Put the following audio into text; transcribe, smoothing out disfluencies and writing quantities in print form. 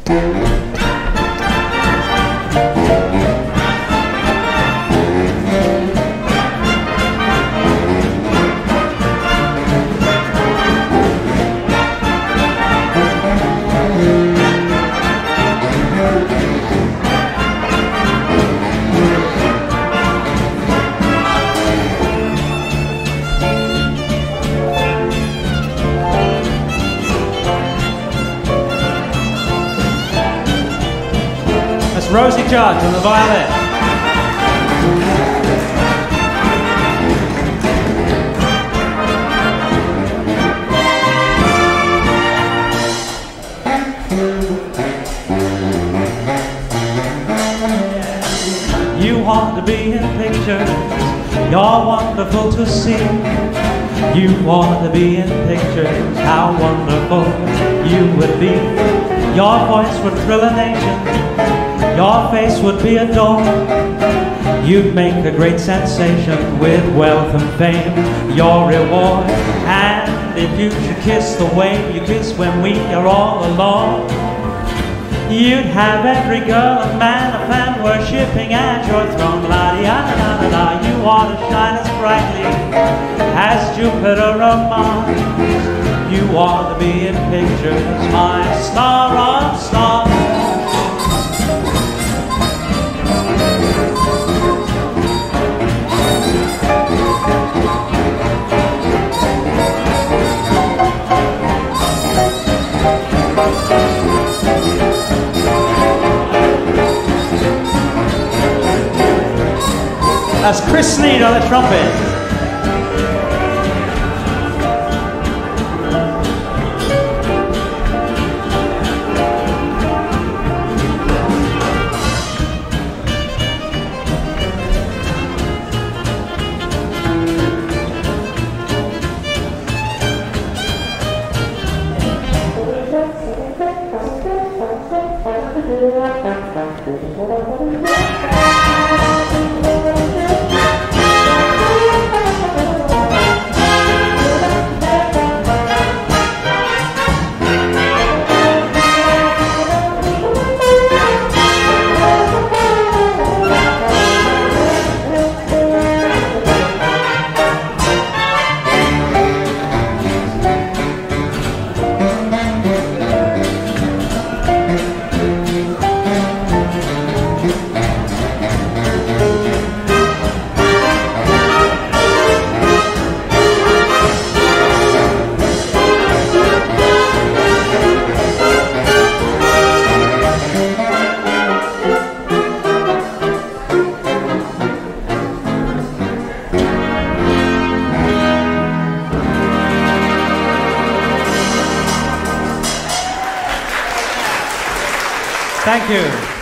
Rosie Judge on the violin. You want to be in pictures, you're wonderful to see. You want to be in pictures, how wonderful you would be. Your voice would thrill a nation, your face would be adored. You'd make a great sensation with wealth and fame, your reward. And if you should kiss the way you kiss when we are all alone, you'd have every girl and man a fan worshipping at your throne. La-di-da-da-da-da, you ought to shine as brightly as Jupiter or Mars. You ought to be in pictures, my star of stars. That's Chris Sneed on the trumpet. Thank you.